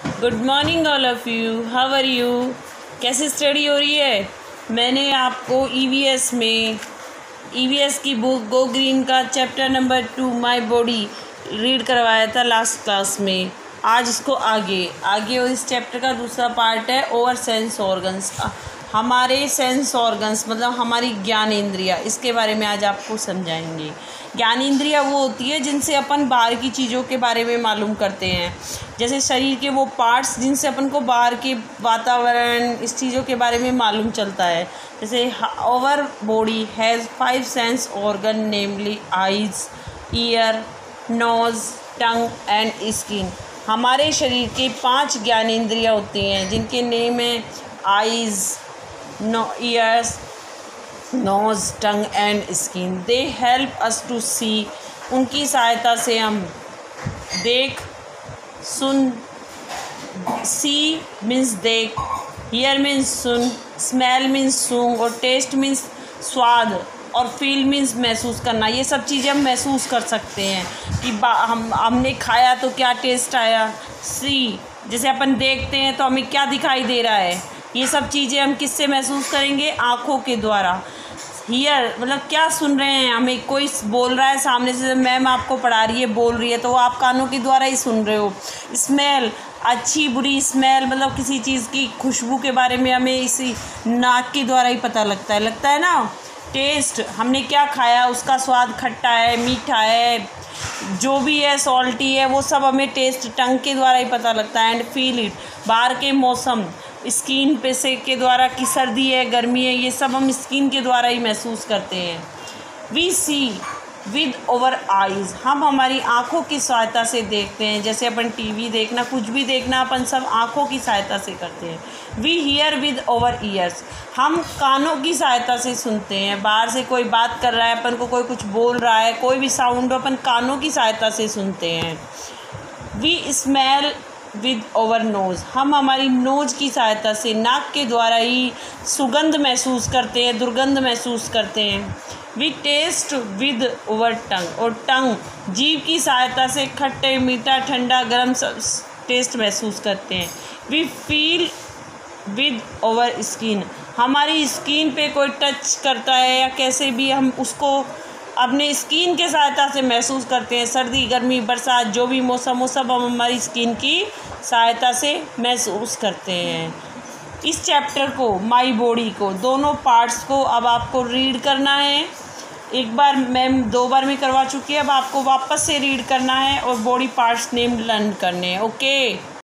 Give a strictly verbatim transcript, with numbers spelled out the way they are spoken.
Good morning all of you, how are you. कैसे study हो रही है। मैंने आपको ईवीएस में ईवीएस की बुक गो ग्रीन का chapter number two my body read करवाया था लास्ट क्लास में। आज इसको आगे आगे और इस चैप्टर का दूसरा पार्ट है ओवर सेंस ऑर्गन्स। हमारे सेंस ऑर्गन्स मतलब हमारी ज्ञान इंद्रिया, इसके बारे में आज आपको समझाएंगे। ज्ञान इंद्रिया वो होती है जिनसे अपन बाहर की चीज़ों के बारे में मालूम करते हैं, जैसे शरीर के वो पार्ट्स जिनसे अपन को बाहर के वातावरण इस चीज़ों के बारे में मालूम चलता है। जैसे our body has five sense organ namely eyes, ear, nose, tongue and skin. हमारे शरीर के पांच ज्ञान इंद्रियाँ होती हैं जिनके नेम है eyes, no ears, nose, tongue and skin. They help us to see. उनकी सहायता से हम देख, सुन, सी मीन्स देख, हियर मीन्स सुन, स्मेल मीन्स सूंघ और टेस्ट मीन्स स्वाद और फील मीन्स महसूस करना। ये सब चीज़ें हम महसूस कर सकते हैं कि हम हमने खाया तो क्या टेस्ट आया। सी जैसे अपन देखते हैं तो हमें क्या दिखाई दे रहा है, ये सब चीज़ें हम किससे महसूस करेंगे, आँखों के द्वारा। हियर मतलब क्या सुन रहे हैं, हमें कोई बोल रहा है सामने से, मैम आपको पढ़ा रही है बोल रही है तो वो आप कानों के द्वारा ही सुन रहे हो। स्मेल अच्छी बुरी स्मेल मतलब किसी चीज़ की खुशबू के बारे में हमें इसी नाक के द्वारा ही पता लगता है लगता है ना। टेस्ट हमने क्या खाया, उसका स्वाद खट्टा है, मीठा है, जो भी है सॉल्टी है, वो सब हमें टेस्ट टंग के द्वारा ही पता लगता है। एंड फील इट बाहर के मौसम स्किन पे से के द्वारा कि सर्दी है गर्मी है, ये सब हम स्किन के द्वारा ही महसूस करते हैं। We see with our eyes, हम हमारी आँखों की सहायता से देखते हैं। जैसे अपन टीवी देखना कुछ भी देखना अपन सब आँखों की सहायता से करते हैं। We hear with our ears, हम कानों की सहायता से सुनते हैं। बाहर से कोई बात कर रहा है, अपन को कोई कुछ बोल रहा है, कोई भी साउंड अपन कानों की सहायता से सुनते हैं। We smell with our nose, हम हमारी नोज की सहायता से नाक के द्वारा ही सुगंध महसूस करते हैं, दुर्गंध महसूस करते हैं। We taste with our tongue, और टंग जीभ की सहायता से खट्टे मीठा ठंडा गर्म सब टेस्ट महसूस करते हैं। We feel with our skin, हमारी स्किन पे कोई टच करता है या कैसे भी हम उसको अपने स्किन के सहायता से महसूस करते हैं। सर्दी गर्मी बरसात जो भी मौसम हो सब हम हमारी स्किन की सहायता से महसूस करते हैं। इस चैप्टर को माई बॉडी को दोनों पार्ट्स को अब आपको रीड करना है। एक बार मैम दो बार में करवा चुकी है, अब आपको वापस से रीड करना है और बॉडी पार्ट्स नेम लर्न करने हैं। ओके।